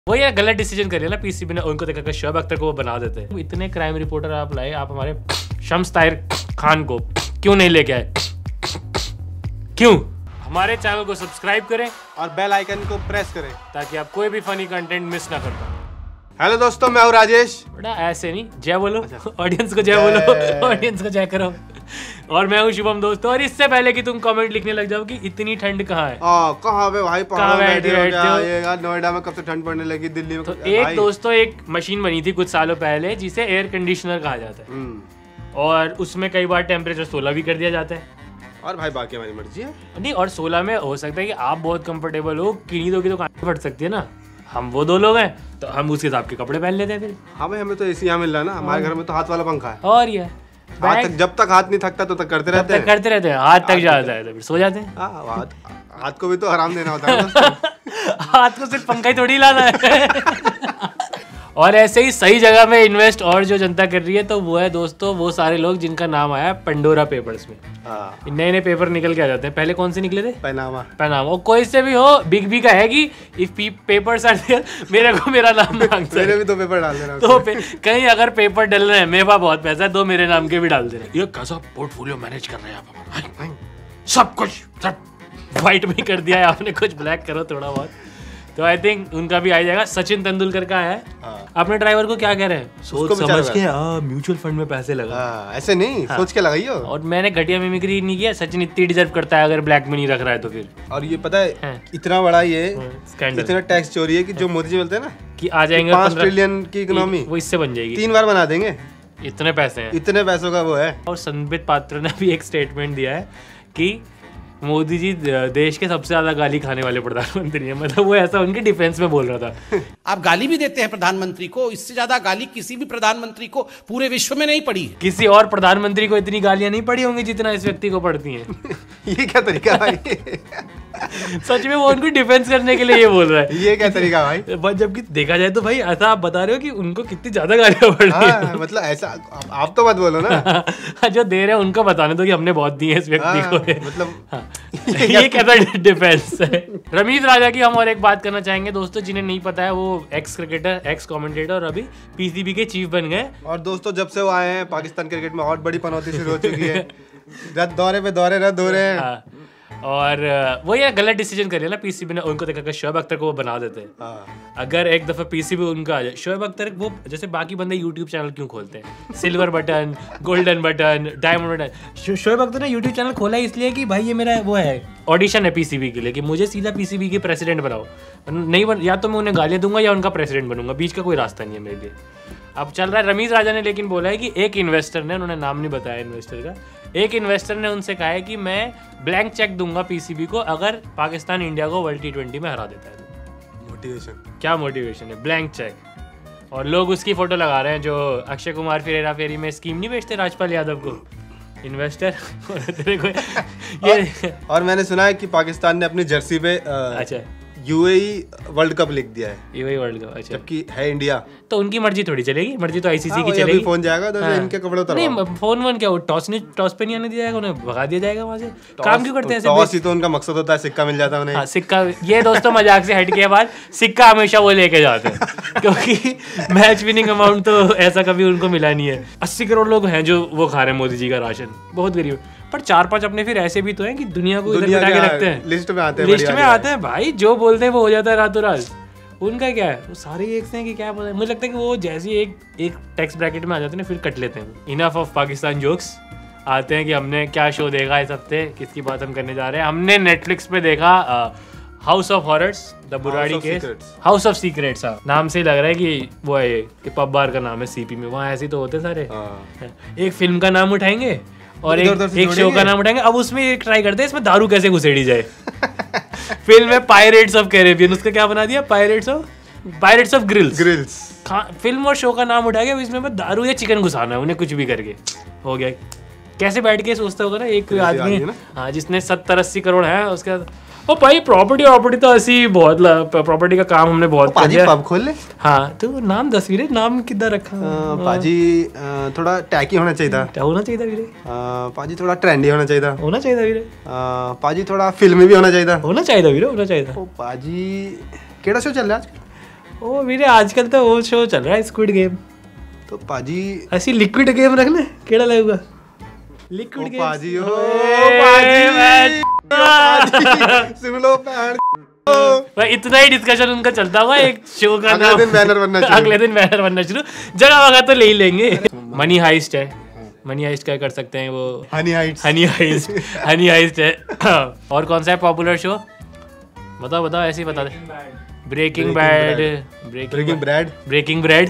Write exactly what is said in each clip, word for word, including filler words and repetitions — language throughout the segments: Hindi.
वो यार गलत डिसीजन कर लिया ना पीसीबी ने, उनको देखा शोएब अख्तर को वो बना देते हैं। इतने क्राइम रिपोर्टर आप लाए, आप हमारे शम्स ताहिर खान को क्यों नहीं लेके आए? क्यों? हमारे चैनल को सब्सक्राइब करें और बेल आइकन को प्रेस करें ताकि आप कोई भी फनी कंटेंट मिस ना कर पाए। हेलो दोस्तों, मैं हूँ राजेश। बेटा ऐसे नहीं, जय बोलो ऑडियंस को, जय बोलो ऑडियंस को, जय करो। और मैं हूँ शुभम दोस्तों। और इससे पहले कि तुम कमेंट लिखने लग जाओ कि इतनी ठंड कहाँ है, कहाँ पे भाई, कहाँ बैठे हो यार? नोएडा में कब से ठंड पड़ने लगी, दिल्ली में तो एक दोस्तों एक मशीन बनी थी कुछ सालों पहले जिसे एयर कंडीशनर कहा जाता है, और उसमें कई बार टेम्परेचर सोलह भी कर दिया जाता है। और भाई बाकी हमारी मर्जी है। नहीं, और सोलह में हो सकता है कि आप बहुत कंफर्टेबल हो, किन्हीं दोगी तो कहाँ फट सकती है ना। हम वो दो लोग हैं तो हम उसके हिसाब के कपड़े पहन लेते हैं फिर। हाँ भाई, हमें तो एसी यहाँ मिल रहा है ना, हमारे घर में तो हाथ वाला पंखा है। और ये हाथ तक, जब तक हाथ नहीं थकता तो तक करते रहते हैं करते रहते हैं हाथ तक जाता है तो फिर सो जाते हैं। हाथ हाथ को भी तो आराम देना होता है। हाथ को सिर्फ पंखा ही थोड़ी लाना है। और ऐसे ही सही जगह में इन्वेस्ट और जो जनता कर रही है तो वो है दोस्तों वो सारे लोग जिनका नाम आया पंडोरा पेपर्स में। नए नए पेपर निकल के आ जाते हैं। पहले कौन से निकले थे? पनामा। पनामा। कोई से भी हो, बिग बी का है कि इफ पेपर्स आर देयर मेरे को मेरा नाम मांगता है। मेरे भी तो पेपर डाल देना। तो कहीं अगर पेपर डल रहे हैं, मेरे पास बहुत पैसा है, दो मेरे नाम के भी डाल देना। ये कैसा पोर्टफोलियो मैनेज कर रहे हैं आप? सब कुछ सब व्हाइट में कर दिया है आपने, कुछ ब्लैक करो थोड़ा बहुत। तो आई थिंक उनका भी आ जाएगा। सचिन तेंदुलकर का है। अपने ड्राइवर को क्या कह रहे हैं? सोच समझ के म्यूचुअल फंड में पैसे लगा। ऐसे नहीं, हाँ। सोच के लगाइयो। और मैंने घटिया मिमिक्री नहीं किया। सचिन इतनी डिजर्व करता है अगर ब्लैक में नहीं रख रहा है तो फिर। और ये पता है, है। इतना बड़ा ये स्कैंडल, इतना टैक्स चोरी है कि जो मोदी जी बोलते हैं ना कि आ जाएंगे पांच ट्रिलियन की इकोनॉमी, वो इससे बन जाएगी। तीन बार बना देंगे। इतने पैसे हैं, इतने पैसों का वो है। और संबित पात्र ने भी एक स्टेटमेंट दिया है कि मोदी जी देश के सबसे ज्यादा गाली खाने वाले प्रधानमंत्री हैं। मतलब वो ऐसा उनके डिफेंस में बोल रहा था। आप गाली भी देते हैं प्रधानमंत्री को, इससे ज्यादा गाली किसी भी प्रधानमंत्री को पूरे विश्व में नहीं पड़ी। किसी और प्रधानमंत्री को इतनी गालियां नहीं पड़ी होंगी जितना इस व्यक्ति को पड़ती हैं। ये क्या तरीका भाई? सच में वो उनको डिफेंस करने के लिए ये बोल रहा है। ये क्या तरीका भाई? जबकि देखा जाए तो भाई ऐसा आप बता रहे हो कि उनको कितनी ज्यादा गालियां पड़ रही हैं। मतलब ऐसा आप तो मत बोलो ना। जो दे रहे हैं उनको बताने दो कि हमने बहुत दी है इस व्यक्ति को। मतलब ये कैसा डिफेंस है? रमीज राजा की हम और एक बात करना चाहेंगे दोस्तों, जिन्हें नहीं पता है, वो एक्स क्रिकेटर, एक्स कमेंटेटर और अभी पीसीबी के चीफ बन गए। और दोस्तों जब से वो आए हैं पाकिस्तान क्रिकेट में और बड़ी पनौती शुरू हो चुकी है। रद्द दौरे पे दौरे रद्द हो रहे हैं। और वो यार गलत डिसीजन कर लिया ना पीसीबी ने, उनको देखा शोएब अख्तर को वो बना देते हैं। अगर एक दफा पीसीबी उनका आ जाए, शोएब अख्तर वो जैसे बाकी बंदे यूट्यूब चैनल क्यों खोलते हैं? Silver button, golden button, diamond button. Shoaib Akhtar ने यूट्यूब चैनल खोला इसलिए कि भाई ये मेरा वो है ऑडिशन है पीसीबी के लिए कि मुझे सीधा पीसीबी के प्रेसिडेंट बनाओ। नहीं बन, या तो मैं उन्हें गालियाँ दूंगा या उनका प्रेसिडेंट बनूंगा, बीच का कोई रास्ता नहीं है मेरे लिए। अब चल रहा है। रमीज राजा ने लेकिन बोला है कि एक इन्वेस्टर ने, उन्होंने नाम नहीं बताया इन्वेस्टर का, एक इन्वेस्टर ने उनसे कहा है कि मैं ब्लैंक चेक दूंगा पीसीबी को अगर पाकिस्तान इंडिया को वर्ल्ड टी ट्वेंटी में हरा देता है। मोटिवेशन, क्या मोटिवेशन है? Blank cheque. और लोग उसकी फोटो लगा रहे हैं जो अक्षय कुमार फिर हेरा फेरी में स्कीम नहीं बेचते राजपाल यादव को, इन्वेस्टर। तेरे को ये और, और मैंने सुना है कि पाकिस्तान ने अपनी जर्सी पे अच्छा यूएई वर्ल्ड कप लिख दिया है। यूएई वर्ल्ड कप, अच्छा। जबकि है इंडिया, तो उनकी मर्जी थोड़ी चलेगी, मर्जी तो आईसीसी की चलेगी। फोन जाएगा तो हाँ। इनके कपड़े उतारो। नहीं, फोन वन क्या, वो टॉस नहीं, टॉस पे नहीं आने दिया जाएगा, उन्हें भगा दिया जाएगा वहां से। काम क्यों करते हैं? टॉस ही तो उनका मकसद होता है, सिक्का मिल जाता है उन्हें। हाँ, सिक्का। ये दोस्तों मजाक से हट के बाद सिक्का हमेशा वो लेके जाते हैं, क्योंकि मैच विनिंग अमाउंट तो ऐसा कभी उनको मिला नहीं है। अस्सी करोड़ लोग हैं जो वो खा रहे हैं मोदी जी का राशन, बहुत गरीब। पर चार पांच अपने फिर ऐसे भी तो हैं कि दुनिया को इधर बिठा के रखते हैं, लिस्ट में आते हैं, लिस्ट में आते हैं भाई, जो बोलते हैं वो हो जाता है रातों रात। उनका क्या है, वो सारे एक से हैं कि क्या पता है। मुझे लगता है कि वो जैसे एक एक टैक्स ब्रैकेट में आ जाते हैं फिर कट लेते हैं। Enough of Pakistan jokes. आते हैं कि हमने क्या शो देखा इस हफ्ते, किसकी बात हम करने जा रहे हैं। हमने नेटफ्लिक्स पे देखा house of horrors, the Burari case, house of secrets. नाम से ही लग रहा है कि वो है कि पब बार का नाम है सीपी में, वहाँ ऐसे तो होते सारे। एक फिल्म का नाम उठाएंगे और एक, एक शो का नाम उठाएंगे। अब उसमें एक ट्राई करते हैं इसमें दारू कैसे घुसेड़ी जाए। फिल्म है पायरेट्स ऑफ कैरेबियन, उसका क्या बना दिया? Pirates of pirates of grills grills film और शो का नाम उठा के इसमें दारू या चिकन घुसाना है उन्हें, कुछ भी करके हो गया। कैसे बैठ के सोचता होगा ना एक आदमी, हाँ, जिसने सत्तर अस्सी करोड़ है उसका ओ भाई प्रॉपर्टी प्रॉपर्टी तो ऐसी बहुत प्रॉपर्टी का काम हमने बहुत पाजी पब खोल ले। हाँ तो नाम दस वीरे, नाम कितना रखा? पाजी थोड़ा टैकी होना चाहिए था, होना चाहिए था वीरे। पाजी थोड़ा ट्रेंडी होना चाहिए था, होना चाहिए था वीरे। पाजी थोड़ा फिल्मी भी होना चाहिए था, होना चाहिए था वीरे, होना चाहिए था। पाजी केड़ा शो चल रहा है आज? ओ मेरे आजकल तो वो शो चल रहा है स्क्विड गेम, तो पाजी ऐसी लिक्विड गेम रखना केड़ा लगेगा लिक्विड गेम। पाजी ओ पाजी सुन लो पैर भाई इतना ही डिस्कशन उनका चलता हुआ एक शो का अगले दिन बैनर बनना शुरू अगले दिन बैनर बनना शुरू, जगह वगह तो ले ही लेंगे। मनी हाइस्ट है, मनी हाइस्ट क्या कर सकते हैं वो, honey heights honey heist honey heist है। और कौन सा है पॉपुलर शो, बताओ बताओ ऐसे ही बता दे। Breaking bad, breaking bread breaking bread,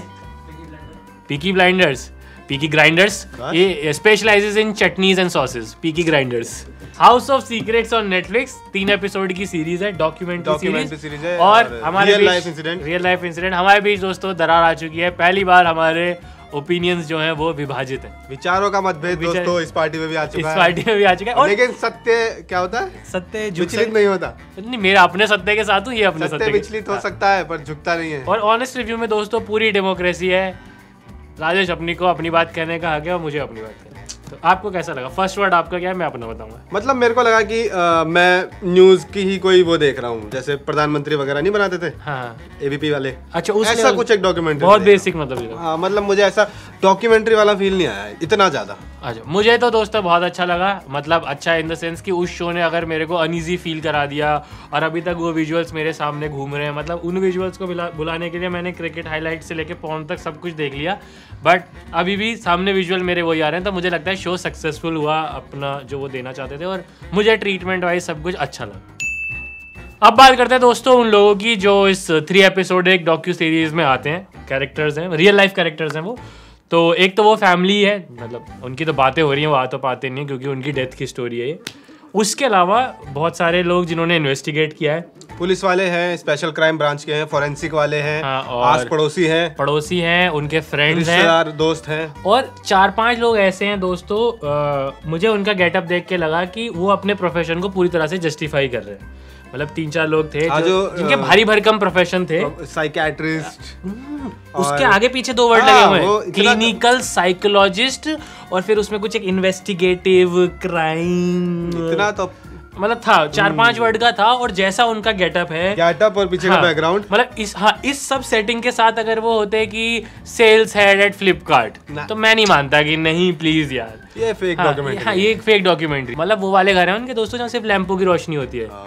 peaky blinders, peaky grinders, ये specialises in chutneys and sauces, peaky grinders. House of secrets on Netflix, तीन एपिसोड की सीरीज है, डॉक्यूमेंट्री डॉक्यूमेंट्री सीरीज है और हमारे real life incident real life incident हमारे बीच दोस्तों दरार आ चुकी है। पहली बार हमारे ओपिनियंस जो हैं वो विभाजित हैं, विचारों का मतभेद दोस्तों इस पार्टी में भी आ इस चुका है, पार्टी में भी आ चुका है। और लेकिन सत्य क्या होता है, सत्य झुक विचलित नहीं होता। नहीं, मेरा अपने सत्य के साथ हूँ, ये अपने सत्य सत्य के विचलित हो सकता है पर झुकता नहीं है। और ऑनेस्ट रिव्यू में दोस्तों पूरी डेमोक्रेसी है, राजेश अपनी को अपनी बात कहने का हक है और मुझे अपनी बात कहने। तो आपको कैसा लगा, फर्स्ट वर्ड आपका क्या है, मैं अपना बताऊंगा। मतलब मेरे को लगा कि आ, मैं न्यूज की ही कोई वो देख रहा हूँ, जैसे प्रधानमंत्री वगैरह नहीं बनाते थे हाँ एबीपी वाले, अच्छा उस ऐसा कुछ एक डॉक्यूमेंट्री बहुत बेसिक मतलब ये। हाँ मतलब मुझे ऐसा डॉक्यूमेंट्री वाला फील नहीं आया इतना ज्यादा। अच्छा मुझे तो दोस्तों बहुत अच्छा लगा, मतलब अच्छा इन द सेंस कि उस शो ने अगर मेरे को अनईजी फील करा दिया और अभी तक वो विजुअल्स मेरे सामने घूम रहे हैं, मतलब उन विजुअल्स को बुलाने के लिए मैंने क्रिकेट हाईलाइट से लेके पॉन तक सब कुछ देख लिया, बट अभी भी सामने विजुअल मेरे वही आ रहे हैं, तो मुझे लगता है शो सक्सेसफुल हुआ अपना जो वो देना चाहते थे और मुझे ट्रीटमेंट वाइज सब कुछ अच्छा लगा। अब बात करते हैं दोस्तों उन लोगों की जो इस थ्री एपिसोड एक डॉक्यू सीरीज में आते हैं, कैरेक्टर्स हैं, रियल लाइफ कैरेक्टर्स हैं वो। तो एक तो वो फैमिली है, मतलब उनकी तो बातें हो रही हैं, वो आ तो पाते नहीं क्योंकि उनकी डेथ की स्टोरी है ये। उसके अलावा बहुत सारे लोग जिन्होंने इन्वेस्टिगेट किया है, पुलिस वाले हैं, स्पेशल क्राइम ब्रांच के हैं, फोरेंसिक वाले हैं, हाँ, और आस पड़ोसी हैं, पड़ोसी हैं, उनके फ्रेंड्स हैं, रिश्तेदार दोस्त हैं, और चार पांच लोग ऐसे हैं दोस्तों आ, मुझे उनका गेटअप देख के लगा कि वो अपने प्रोफेशन को पूरी तरह से जस्टिफाई कर रहे हैं। मतलब तीन चार लोग थे जो, जो जिनके भारी भरकम प्रोफेशन थे, साइकियाट्रिस्ट, उसके आगे पीछे दो वर्ड हाँ, लगे वो हुए, इतना- क्लिनिकल साइकोलॉजिस्ट, और फिर उसमें कुछ एक इन्वेस्टिगेटिव क्राइम, इतना तो मतलब था चार पांच वर्ड का था। और जैसा उनका गेटअप है, गेटअप और पीछे हाँ, का बैकग्राउंड, मतलब इस हाँ इस सब सेटिंग के साथ अगर वो होते कि सेल्स हेड एट फ्लिपकार्ट, तो मैं नहीं मानता कि नहीं प्लीज यार, ये फेक हाँ, डॉक्यूमेंट्री हाँ ये एक फेक डॉक्यूमेंट्री। मतलब वो वाले घर हैं उनके दोस्तों जहाँ सिर्फ लैंपों की रोशनी होती है,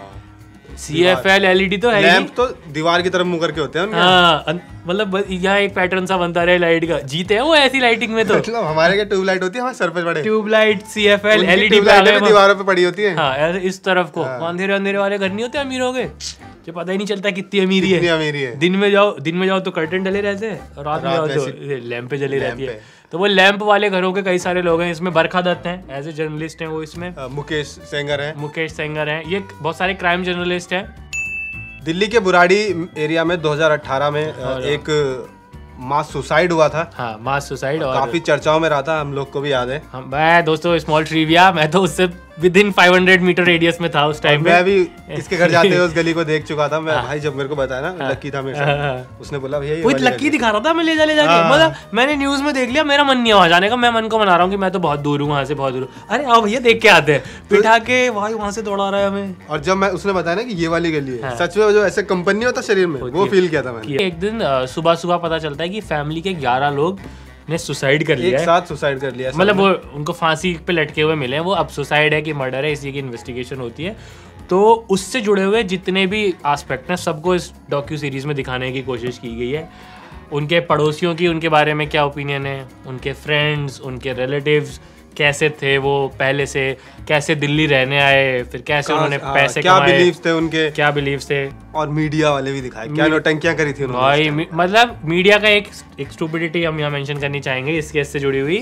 C F L L E D तो है ही लैंप तो दीवार की तरफ मुंह करके होते हैं उनके। हाँ अन- मतलब यहाँ एक पैटर्न सा बनता रहे लाइट का, जीते हैं वो ऐसी लाइटिंग में तो। मतलब हमारे के ट्यूबलाइट होती है हमारे सर पे पड़े, tubelight C F L L E D tubelight भी दीवारों पे पड़ी होती है। हाँ ऐसे इस तरफ को अंधेरे अंधेरे वाले घर नहीं होते अमीरों के, जो पता ही नहीं चलता कितनी अमीरी कितनी है। अमीरी है। दिन में जाओ दिन में जाओ तो कर्टन डले रहते हैं और रात में रात जाओ में तो लैंप जली रहती है। लैंप तो वो लैंप वाले घरों के कई सारे लोग हैं इसमें। बरखा दत्त हैं, एज ए जर्नलिस्ट हैं वो इसमें। अ, मुकेश सेंगर है, मुकेश सेंगर हैं, ये बहुत सारे क्राइम जर्नलिस्ट हैं। दिल्ली के बुराड़ी एरिया में दो हज़ार अठारह में अ, एक मास सुसाइड हुआ था, हाँ मास सुसाइड, और काफी चर्चाओं में रहा था, हम लोग को भी याद है। हम मैं दोस्तों स्मॉल ट्रिविया, मैं तो उससे within five hundred metre radius में था उस टाइम पे। मैं भी इसके घर जाते हुए उस गली को देख चुका था। मैं भाई जब मेरे को बताया ना लक्की था मेरे हाँ, साथ, हाँ। उसने बोला भैया ये वो वाली लक्की गली है। दिखा रहा था, मैं ले जा ले जाके, हाँ। मतलब मैंने न्यूज में देख लिया, मेरा मन नहीं है वहां जाने का, मैं मन को मना रहा हूँ कि मैं तो बहुत दूर हूँ वहां से, बहुत दूर हूँ। अरे आओ भैया देख के आते हैं, बिठा के भाई वहां से दौड़ा रहा है हमें। और जब मैं उसने बताया ना कि ये वाली गली है, हाँ। सच में जो ऐसे कंपनी होता शरीर में, वो फील किया था मैंने। एक दिन सुबह सुबह पता चलता है कि फैमिली के ग्यारह लोग ने सुसाइड कर एक लिया है। साथ सुसाइड कर लिया, मतलब वो उनको फांसी पे लटके हुए मिले हैं, वो अब सुसाइड है कि मर्डर है इसी की इन्वेस्टिगेशन होती है। तो उससे जुड़े हुए जितने भी एस्पेक्ट हैं सबको इस डॉक्यू सीरीज में दिखाने की कोशिश की गई है। उनके पड़ोसियों की उनके बारे में क्या ओपिनियन है, उनके फ्रेंड्स, उनके रिलेटिव्स कैसे थे, वो पहले से कैसे दिल्ली रहने आए, फिर कैसे उन्होंने हाँ, पैसे क्या कमाए, बिलीव्स थे उनके, क्या बिलीव्स थे। और मीडिया वाले भी दिखाए क्या नौटंकियां करी थी उन्होंने। भाई मी- मतलब मीडिया का एक एक स्टूपिडिटी हम यहाँ मेंशन करनी चाहेंगे इस केस से जुड़ी हुई,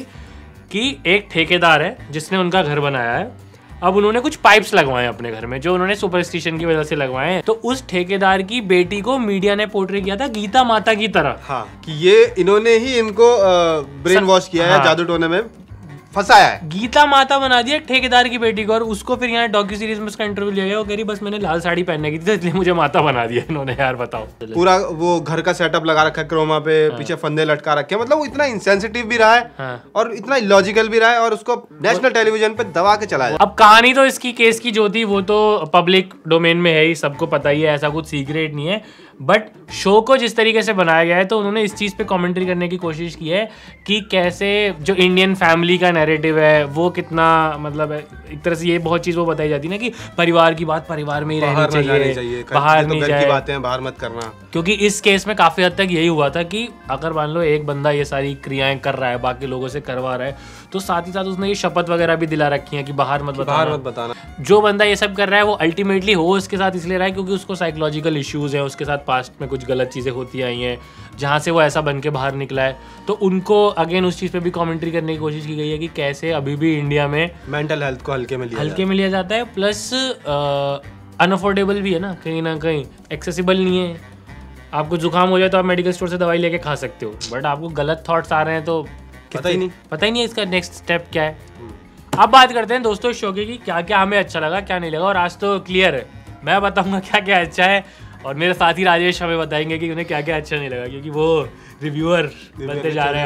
कि एक ठेकेदार है जिसने उनका घर बनाया है। अब उन्होंने कुछ पाइप्स लगवाए अपने घर में जो उन्होंने सुपरस्टिशन की वजह से लगवाए हैं। तो उस ठेकेदार की बेटी को मीडिया ने पोर्ट्रे किया था गीता माता की तरह। हाँ कि ये इन्होंने ही इनको ब्रेन वॉश किया है, हाँ। जादू टोने में फंसाया है। गीता माता बना दिया ठेकेदार की बेटी को। और उसको फिर यहाँ डॉक्यू सीरीज में उसका इंटरव्यू लिया गया, वो कह रही बस मैंने लाल साड़ी पहनने की थी इसलिए मुझे माता बना दिया इन्होंने। यार बताओ, पूरा वो घर का सेटअप लगा रखा है क्रोमा पे, पीछे फंदे लटका रखे हैं। मतलब वो इतना इंसेंसिटिव भी रहा है हाँ। और इतना इलॉजिकल भी रहा है, और उसको नेशनल टेलीविजन पे दबा के चलाया। अब कहानी तो इसकी केस की जो थी वो तो पब्लिक डोमेन में है ही, सबको पता ही है, ऐसा कुछ सीक्रेट नहीं है। बट शो को जिस तरीके से बनाया गया है तो उन्होंने इस चीज़ पे कमेंट्री करने की कोशिश की है कि कैसे जो इंडियन फैमिली का नैरेटिव है वो कितना मतलब है, एक तरह से ये बहुत चीज़ वो बताई जाती है ना कि परिवार की बात परिवार में ही रहनी चाहिए, चाहिए बाहर नहीं जाए, बातें बाहर मत करना। क्योंकि इस केस में काफ़ी हद तक यही हुआ था कि अगर मान लो एक बंदा ये सारी क्रियाएं कर रहा है, बाकी लोगों से करवा रहा है, तो साथ ही साथ उसने ये शपथ वगैरह भी दिला रखी है कि बाहर मत बताना, बाहर मत बताना। जो बंदा ये सब कर रहा है वो अल्टीमेटली हो उसके साथ इसलिए रहा है क्योंकि उसको साइकोलॉजिकल इश्यूज हैं, उसके साथ पास्ट में कुछ गलत चीज़ें होती आई हैं जहाँ से वो ऐसा बन के बाहर निकला है। तो उनको अगेन उस चीज़ पे भी कमेंट्री करने की कोशिश की गई है कि कैसे अभी भी इंडिया में मेंटल हेल्थ को हल्के में लिया हल्के में लिया जाता है, प्लस अनअफोर्डेबल भी है ना, कहीं ना कहीं एक्सेसिबल नहीं है। आपको जुकाम हो जाए तो आप मेडिकल स्टोर से दवाई लेके खा सकते हो, बट आपको गलत थॉट्स आ रहे हैं तो पता ही नहीं पता ही नहीं है इसका नेक्स्ट स्टेप क्या है। अब बात करते हैं दोस्तों शो की कि क्या क्या हमें अच्छा लगा क्या नहीं लगा, और आज तो क्लियर है, मैं बताऊंगा क्या क्या अच्छा है और मेरे साथी राजेश हमें बताएंगे कि उन्हें क्या क्या अच्छा नहीं लगा, क्योंकि वो रिव्यूअर बनते जा रहे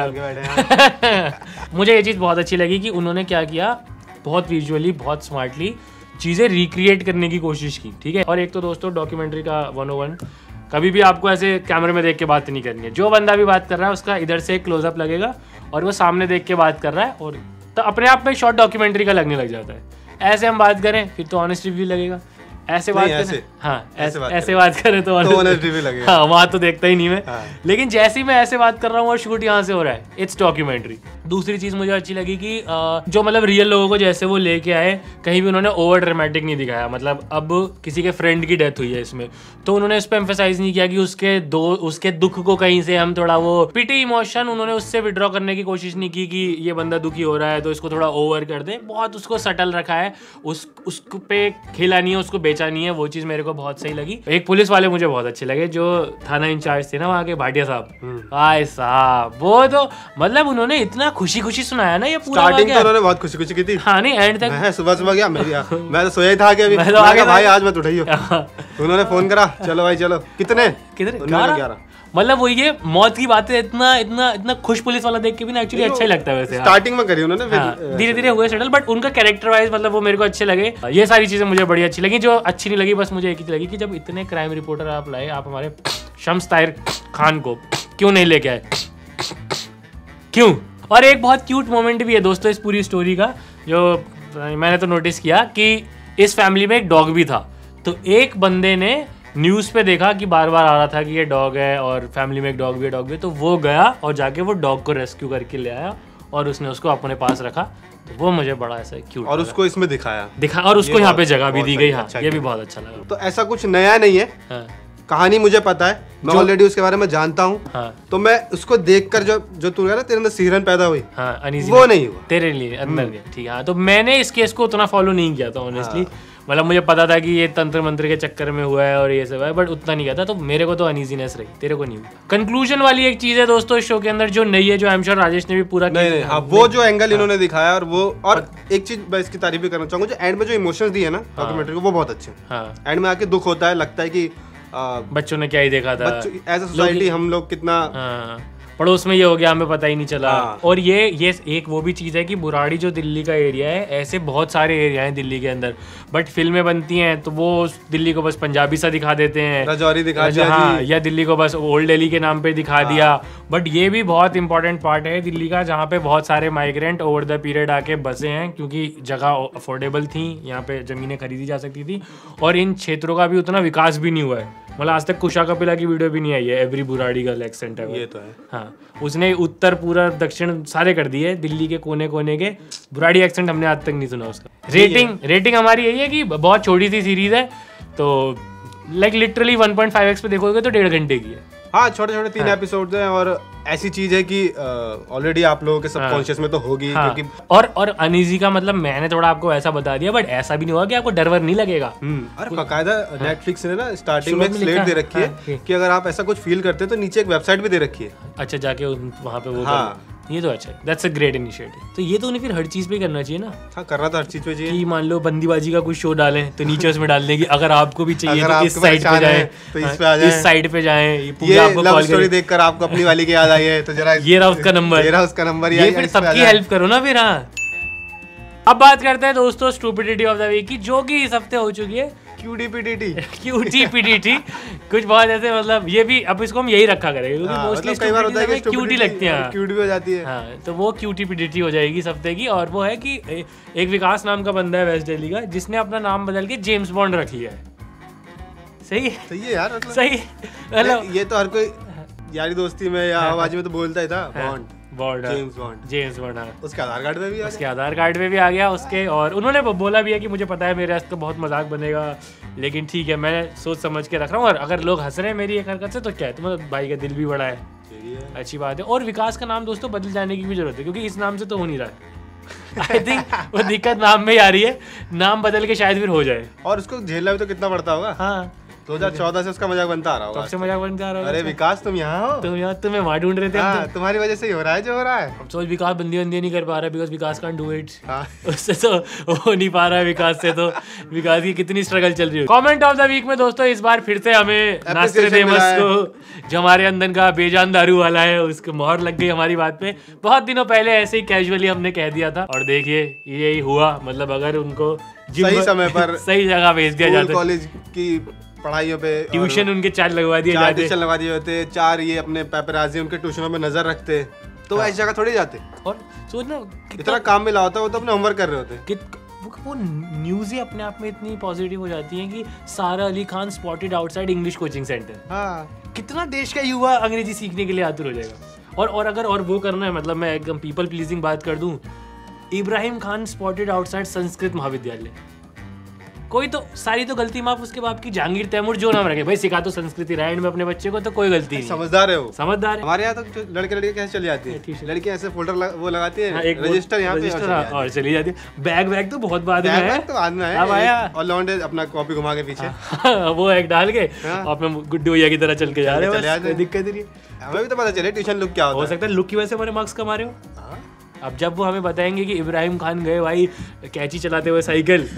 हैं। मुझे ये चीज़ बहुत अच्छी लगी कि उन्होंने क्या किया, बहुत विजुअली बहुत स्मार्टली चीज़ें रिक्रिएट करने की कोशिश की, ठीक है। और एक तो दोस्तों डॉक्यूमेंट्री का वन ओ वन कभी भी आपको ऐसे कैमरे में देख के बात नहीं करनी है, जो बंदा भी बात कर रहा है उसका इधर से क्लोजअप लगेगा और वो सामने देख के बात कर रहा है, और तो अपने आप में शॉर्ट डॉक्यूमेंट्री का लगने लग जाता है। ऐसे हम बात करें फिर तो ऑनेस्ट रिव्यू लगेगा, ऐसे बात करें हाँ ऐसे बात ऐसे बात करें तो ऑनेस्ट रिव्यू लगेगा, हाँ वहाँ तो देखता ही नहीं मैं, हाँ। लेकिन जैसे ही मैं ऐसे बात कर रहा हूँ और शूट यहाँ से हो रहा है, इट्स डॉक्यूमेंट्री। दूसरी चीज़ मुझे अच्छी लगी कि जो मतलब रियल लोगों को जैसे वो लेके आए, कहीं भी उन्होंने ओवर ड्रामेटिक नहीं दिखाया। मतलब अब किसी के फ्रेंड की डेथ हुई है इसमें, तो उन्होंने इस पर एम्फेसाइज नहीं किया कि उसके दो उसके दुख को कहीं से हम थोड़ा वो पिटी इमोशन उन्होंने उससे विड्रॉ करने की कोशिश नहीं की कि ये बंदा दुखी हो रहा है तो इसको थोड़ा ओवर कर दे। बहुत उसको सटल रखा है, उस उस पे खेला नहीं है, उसको बेचा नहीं है, वो चीज़ मेरे को बहुत सही लगी। एक पुलिस वाले मुझे बहुत अच्छे लगे जो थाना इंचार्ज थे ना वहाँ के, भाटिया साहब, आए साहब वो तो मतलब उन्होंने इतना खुशी खुशी सुनाया ना ये पूरा। स्टार्टिंग तो उन्होंने बहुत खुशी खुशी की थी, हाँ नहीं एंड तक मैं सुबह सुबह गया मेरी मैं तो सोया ही था कि अभी मैं तो आगे भाई आज मत उठाइयो। उन्होंने फोन करा, चलो भाई चलो, कितने कितने ग्यारह, मतलब वो ये मौत की बातें इतना इतना इतना खुश पुलिस वाला देख के भी ना एक्चुअली अच्छा ही लगता है वैसे। स्टार्टिंग में करी उन्होंने, धीरे धीरे हुए सेटल, बट उनका कैरेक्टर वाइज मतलब वो मेरे को अच्छे लगे। ये सारी चीजें मुझे बड़ी अच्छी लगी। जो अच्छी नहीं लगी बस मुझे एक ही लगी कि जब इतने क्राइम रिपोर्टर आप लाए, आप हमारे शम्स ताहिर खान को क्यों नहीं लेके आए, क्यों। और एक बहुत क्यूट मोमेंट भी है दोस्तों इस पूरी स्टोरी का, जो मैंने तो नोटिस किया कि इस फैमिली में एक डॉग भी था। तो एक बंदे ने न्यूज़ पे देखा कि बार बार आ रहा था कि ये डॉग है और फैमिली में एक डॉग भी है डॉग भी है, तो वो गया और जाके वो डॉग को रेस्क्यू करके ले आया और उसने उसको अपने पास रखा। तो वो मुझे बड़ा ऐसा क्यूट और उसको इसमें दिखाया दिखा और उसको यहाँ पे जगह भी दी गई। हाँ ये भी बहुत अच्छा लगा। तो ऐसा कुछ नया नहीं है, हाँ। कहानी मुझे पता है, मैं ऑलरेडी उसके बारे में जानता हूँ, हाँ। तो मैं उसको देखकर जो जो तू कह रहा तेरे अंदर सिहरन पैदा हुई, हाँ, वो नहीं हुआ तेरे लिए अंदर के, ठीक है। हाँ तो मैंने इस केस को उतना फॉलो नहीं किया था ऑनेस्टली, मतलब मुझे पता था कि ये तंत्र मंत्र के चक्कर में हुआ है और ये सब है, बट उतना नहीं किया था, तो मेरे को तो अनईजीनेस रही, तेरे को नहीं हुई। कंक्लूजन वाली एक चीज है दोस्तों इस शो के अंदर जो नई है, जो आई एम श्योर राजेश ने भी पूरा नहीं, नहीं, हाँ, वो जो एंगल इन्होंने दिखाया और वो और एक चीज मैं इसकी तारीफ भी करना चाहूंगा, जो एंड में जो इमोशंस दिए ना डॉक्यूमेंट्री को, वो बहुत अच्छे हैं। एंड में आके दुख होता है, लगता है कि बच्चों ने क्या ही देखा था, एज अ सोसाइटी हम लोग कितना पड़ोस में ये हो गया, हमें पता ही नहीं चला। हाँ। और ये ये एक वो भी चीज़ है कि बुराड़ी जो दिल्ली का एरिया है, ऐसे बहुत सारे एरिया हैं दिल्ली के अंदर, बट फिल्में बनती हैं तो वो दिल्ली को बस पंजाबी सा दिखा देते हैं, रजौरी दिखा दिया, हाँ, या दिल्ली को बस ओल्ड दिल्ली के नाम पे दिखा हाँ। दिया। बट ये भी बहुत इंपॉर्टेंट पार्ट है दिल्ली का, जहाँ पे बहुत सारे माइग्रेंट ओवर द पीरियड आके बसे हैं, क्योंकि जगह अफोर्डेबल थी, यहाँ पे ज़मीनें खरीदी जा सकती थी, और इन क्षेत्रों का भी उतना विकास भी नहीं हुआ है। मतलब आज तक कुशा कपिला की वीडियो भी नहीं आई है, एवरी बुराड़ी गर्ल एक्सेंट है, ये तो है। हाँ, उसने उत्तर पूरा दक्षिण सारे कर दिए, दिल्ली के कोने कोने के बुराड़ी एक्सेंट हमने आज तक नहीं सुना उसका। रेटिंग रेटिंग हमारी यही है कि बहुत छोटी सी सीरीज है, तो like literally one point five X पे देखोगे तो डेढ़ घंटे की है। हाँ, छोटे छोटे तीन एपिसोड हैं, और ऐसी चीज है कि ऑलरेडी आप लोगों के सबकॉन्शियस में तो होगी, हाँ। क्योंकि और और अनईजी का मतलब मैंने थोड़ा आपको ऐसा बता दिया, बट ऐसा भी नहीं होगा कि आपको डर वर नहीं लगेगा। अरे बकायदा नेटफ्लिक्स ने ना स्टार्टिंग में एक स्लेट दे रखी है कि अगर आप ऐसा कुछ फील करते हैं तो नीचे एक वेबसाइट भी दे रखी है, अच्छा जाके वहाँ पे वो हाँ। ये तो अच्छा है, दैट्स अ ग्रेट इनिशिएटिव। तो ये तो उन्हें फिर हर चीज पे करना चाहिए ना। हाँ, करना तो हर चीज पे चाहिए। कि मान लो बंदीबाजी का कुछ शो डालें तो नीचे उसमें डाल देंगे, अगर आपको भी चाहिए तो इस साइड पे जाएं, तो इस पे आ जाएं, इस साइड पे जाएं, ये पूरा आपको लव स्टोरी देखकर आपको अपनी वाली की याद आई है तो जरा ये रहा उसका नंबर, ये रहा उसका नंबर, ये फिर सबकी हेल्प करो ना फिर। हाँ, अब बात करते हैं दोस्तों स्टूपिडिटी ऑफ द वीक की, जो कि इस हफ्ते हो चुकी है। क्यूडीपीडीटी क्यूटीपीडीटी कुछ बहुत ऐसे, मतलब ये भी अब इसको हम यही रखा करेंगे क्योंकि मोस्टली कई बार होता है कि क्यूटी लगती है, क्यूट भी हो जाती है। हाँ, तो वो क्यूटीपीडीटी हो जाएगी इस हफ्ते की। और वो है कि एक विकास नाम का बंदा है वेस्ट दिल्ली का, जिसने अपना नाम बदल के जेम्स बॉन्ड रख लिया है। सही सही है यार, मतलब सही, मतलब ये तो हर कोई यारी दोस्ती में या आवाज में तो बोलता ही था, Bond Bond, James Bond, James Bond. उसके आधार कार्ड में भी उसके आधार कार्ड में भी आ गया उसके। और उन्होंने बोला भी है कि मुझे पता है मेरे वास्ते बहुत मजाक बनेगा, लेकिन ठीक है मैं सोच समझ के रख रहा हूँ। और अगर लोग हंस रहे हैं मेरी एक हरकत से तो क्या है, तुम्हारा भाई का दिल भी बड़ा है, अच्छी बात है। और विकास का नाम दोस्तों बदल जाने की भी जरूरत है, क्योंकि इस नाम से तो हो नहीं रहा है। आई थिंक वो दिक्कत नाम में ही आ रही है, नाम बदल के शायद फिर हो जाए। और उसको झेलना भी तो कितना पड़ता होगा। हाँ, दो हज़ार चौदह से उसका मजाक बनता आ रहा होगा। तब से मजाक बनता आ रहा होगा। अरे विकास तुम यहाँ हो, तुम यहाँ तुम्हें वहाँ ढूंढ रहे थे। हाँ, तुम्हारी वजह से ही हो रहा है जो हो रहा है। अब सोच विकास बंदी बंदी नहीं कर पा रहा है, because Vikas can't do it. हाँ। उससे तो हो नहीं पा रहा है विकास से, तो विकास की कितनी स्ट्रगल चल रही है। कमेंट ऑफ द वीक में दोस्तों इस बार फिर से हमें नास्ट्रेडेमस को, जो हमारे अंदर का बेजान दारू वाला है, उसको मोहर लग गई हमारी बात पे। बहुत दिनों पहले ऐसे ही कैजुअली हमने कह दिया था, और देखिए यही हुआ। मतलब अगर उनको सही समय पर सही जगह भेज दिया जाता, कॉलेज की पढ़ाइयों पे ट्यूशन उनके चार लगवा दिए जाते, ट्यूशन लगवा दिए होते, चार ये अपने पेपराजी उनके ट्यूशनों में नजर रखते, तो ऐसी जगह थोड़ी जाते। और सोचना इतना काम मिला होता, वो तो अपने होमवर्क कर रहे होते। वो न्यूज़ ही अपने आप में इतनी पॉजिटिव हो जाती है कि सारा Ali Khan spotted outside English coaching centre. हाँ, कितना देश का युवा अंग्रेजी सीखने के लिए आतुर हो जाएगा। और और अगर और वो करना है, मतलब मैं एकदम पीपल प्लीजिंग बात कर दूं, इब्राहिम खान स्पॉटेड आउटसाइड संस्कृत महाविद्यालय। कोई तो सारी तो गलती माफ उसके बाप की, जहांगीर तैमूर जो नाम रखे भाई, सिखा तो संस्कृति रायण में अपने बच्चे को, तो कोई गलती नहीं। समझदार है वो, समझदार है। हमारे यहाँ तो लड़के लड़के कैसे चली जाती है, लड़कियां ऐसे फोल्डर लग, वो लगाती है, एक रजिस्टर यहाँ पे और चली जाती है। बैग बैग तो बहुत बाद में है, तो बाद में है, अब आया। और लौंडे अपना कॉपी घुमा के पीछे वो एक डाल के अपने गुड्डू भैया की तरह चल के जा रहे हैं, कोई दिक्कत नहीं। हमें भी तो पता चले ट्यूशन लुक क्या होता है। हो सकता है लुक की वजह से हमारे मार्क्स कमा रहे हो। अब जब वो हमें बताएंगे कि इब्राहिम खान गए भाई कैची चलाते हुए साइकिल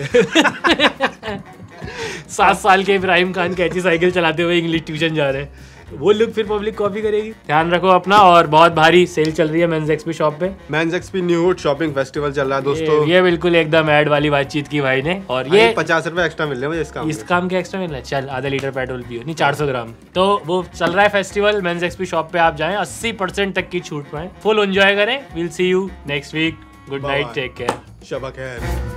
सात साल के इब्राहिम खान कैची साइकिल चलाते हुए इंग्लिश ट्यूशन जा रहे हैं, वो लुक फिर पब्लिक कॉपी करेगी। ध्यान रखो अपना। और बहुत भारी सेल चल रही है मेंस एक्सपी शॉप पे। Mens XP new shopping festival चल रहा है दोस्तों। ये, ये बिल्कुल एकदम ऐड वाली बातचीत की भाई ने। और ये पचास रुपए एक्स्ट्रा मिल रहे हैं इस काम इस काम के एक्स्ट्रा मिल रहा है। चल आधा लीटर पेट्रोल पियो, नहीं चार सौ ग्राम। तो वो चल रहा है फेस्टिवल, मेंस एक्सपी शॉप पे आप जाएं, अस्सी परसेंट तक की छूट पाएं, फुल एंजॉय करें। Will see you next week. Good night, take care, शबा खैर।